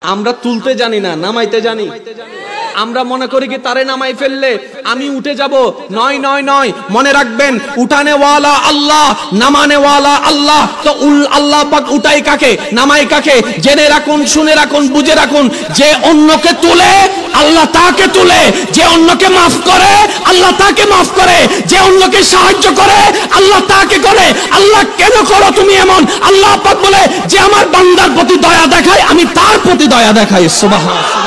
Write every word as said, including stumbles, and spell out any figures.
আমরা তুলতে জানি না, নামাইতে জানি। আমরা মনে করি কি তারে নামাই ফেললে আমি উঠে যাব। নয় নয় নয়, মনে রাখবেন উঠানে ওয়ালা আল্লাহ, নামানে ওয়ালা আল্লাহ। তো আল্লাহ পাক উঠাই কাকে, নামাই কাকে? জেনে রাখুন, শুনে রাখুন, বুঝে রাখুন, যে অন্যকে তুলে আল্লাহ তাকে তুলে, যে অন্যকে মাফ করে আল্লাহ তাকে মাফ করে, যে অন্যকে সাহায্য করে আল্লাহ তাকে করে। আল্লাহ কেন করো তুমি এমন? আল্লাহ পাক বলে যে আমার বান্দার প্রতি দয়া দেখায় আমি তার প্রতি দয়া দেখাই। সুবহানাল্লাহ।